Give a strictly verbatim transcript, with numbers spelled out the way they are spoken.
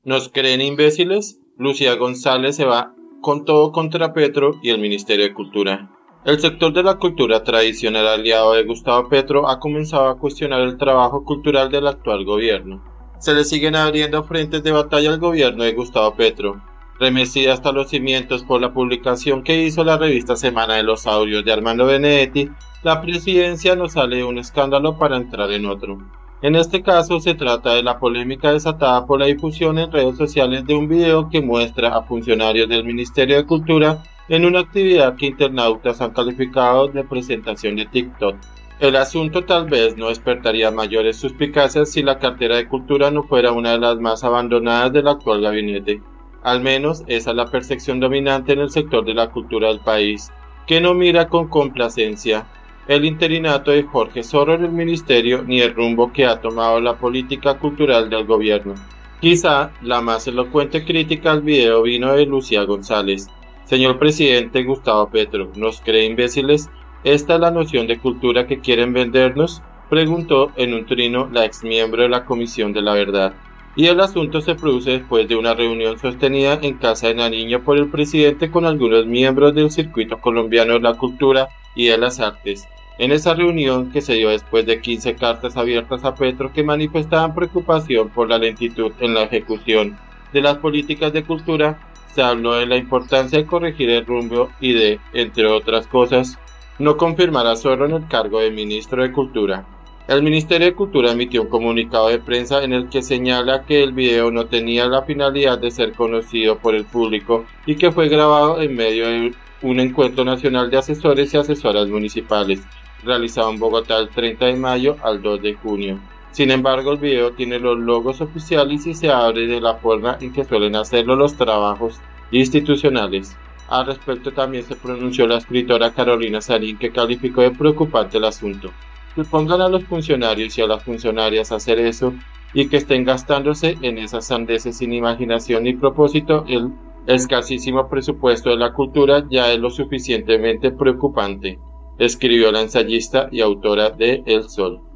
¿Nos creen imbéciles? Lucía González se va con todo contra Petro y el Ministerio de Cultura. El sector de la cultura tradicional aliado de Gustavo Petro ha comenzado a cuestionar el trabajo cultural del actual gobierno. Se le siguen abriendo frentes de batalla al gobierno de Gustavo Petro, remecida hasta los cimientos por la publicación que hizo la revista Semana de los Audios de Armando Benedetti. La presidencia no sale de un escándalo para entrar en otro. En este caso se trata de la polémica desatada por la difusión en redes sociales de un video que muestra a funcionarios del Ministerio de Cultura en una actividad que internautas han calificado de presentación de TikTok. El asunto tal vez no despertaría mayores suspicacias si la cartera de Cultura no fuera una de las más abandonadas del actual gabinete. Al menos esa es la percepción dominante en el sector de la cultura del país, que no mira con complacencia el interinato de Jorge Zorro en el ministerio ni el rumbo que ha tomado la política cultural del gobierno. Quizá la más elocuente crítica al video vino de Lucía González. Señor presidente Gustavo Petro, ¿nos cree imbéciles? ¿Esta es la noción de cultura que quieren vendernos?, preguntó en un trino la exmiembro de la Comisión de la Verdad. Y el asunto se produce después de una reunión sostenida en Casa de Nariño por el presidente con algunos miembros del Circuito Colombiano de la Cultura y de las Artes. En esa reunión, que se dio después de quince cartas abiertas a Petro que manifestaban preocupación por la lentitud en la ejecución de las políticas de cultura, se habló de la importancia de corregir el rumbo y de, entre otras cosas, no confirmar a Zorro en el cargo de ministro de Cultura. El Ministerio de Cultura emitió un comunicado de prensa en el que señala que el video no tenía la finalidad de ser conocido por el público y que fue grabado en medio de un encuentro nacional de asesores y asesoras municipales, realizado en Bogotá el treinta de mayo al dos de junio. Sin embargo, el video tiene los logos oficiales y se abre de la forma en que suelen hacerlo los trabajos institucionales. Al respecto también se pronunció la escritora Carolina Sarín, que calificó de preocupante el asunto. Que pongan a los funcionarios y a las funcionarias a hacer eso y que estén gastándose en esas sandeces sin imaginación ni propósito, el escasísimo presupuesto de la cultura ya es lo suficientemente preocupante, escribió la ensayista y autora de El Sol.